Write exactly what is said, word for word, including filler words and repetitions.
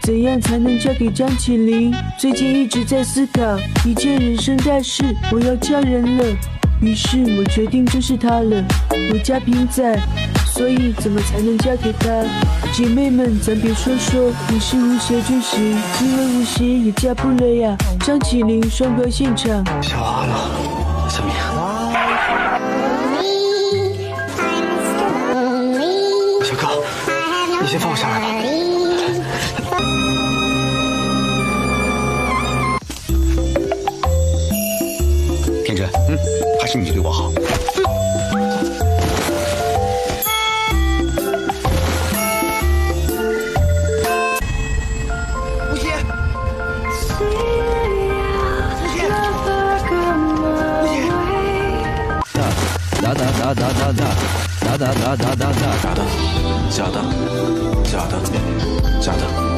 怎样才能嫁给张起灵？最近一直在思考一件人生大事，我要嫁人了。于是我决定就是他了。我家贫仔，所以怎么才能嫁给他？姐妹们，咱别说说你是无邪就行，因为无邪也嫁不了呀。张起灵双标现场。 小阿呢？小明。小哥，你先放我下来吧。天真，嗯，还是你对我好。吴邪，吴邪，吴邪， 哒哒哒哒哒哒哒哒哒哒哒哒哒， 假的，假的，假的，假的。